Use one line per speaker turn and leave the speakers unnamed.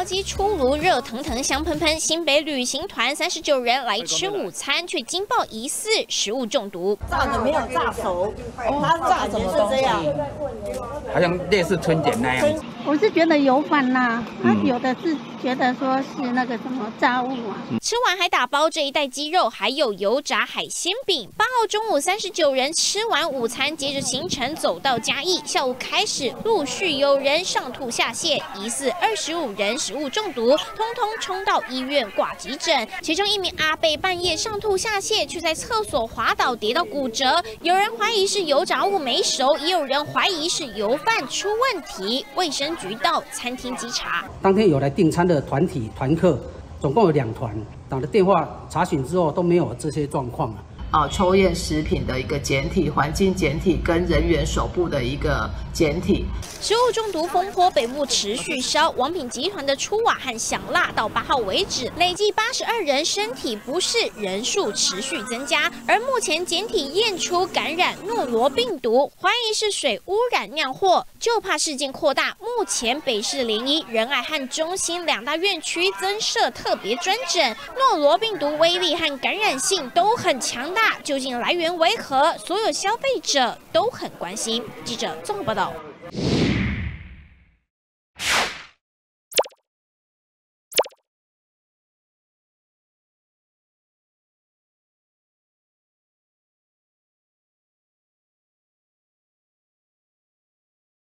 烧鸡出炉，热腾腾、香喷喷。新北旅行团39人来吃午餐，却惊爆疑似食物中毒。
炸的没有炸熟，它炸怎么是这样？
好像类似春卷那样。
我是觉得油饭呐，有的是觉得说是那个什么炸物啊。
吃完还打包这一袋鸡肉，还有油炸海鲜饼。8号中午39人吃完午餐，接着行程走到嘉义，下午开始陆续有人上吐下泻，疑似25人食物中毒，通通冲到医院挂急诊。其中一名阿伯半夜上吐下泻，却在厕所滑倒跌到骨折。有人怀疑是油炸物没熟，也有人怀疑是油饭出问题。卫生局到餐厅稽查，
当天有来订餐的团体团客，总共有2团，打了电话查询之后都没有这些状况啊。
抽验食品的一个检体、环境检体跟人员手部的一个检体。
食物中毒风波北部持续烧，王品集团的出瓦和响辣到8号为止，累计82人身体不适，人数持续增加。而目前检体验出感染诺罗病毒，怀疑是水污染酿祸，就怕事件扩大。目前北市联医、仁爱和中心2大院区增设特别专诊，诺罗病毒威力和感染性都很强大。究竟来源为何？所有消费者都很关心。记者综合报道。